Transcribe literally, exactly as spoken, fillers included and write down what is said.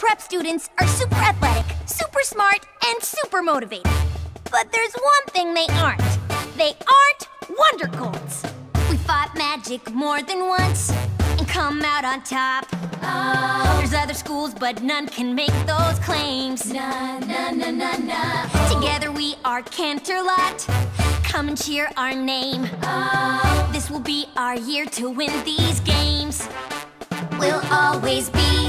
prep students are super athletic, super smart, and super motivated. But there's one thing they aren't. They aren't Wonder Colts. We fought magic more than once and come out on top. Oh. There's other schools, but none can make those claims. Na, na, na, na, na. Together we are Canterlot. Come and cheer our name. Oh. This will be our year to win these games. We'll always be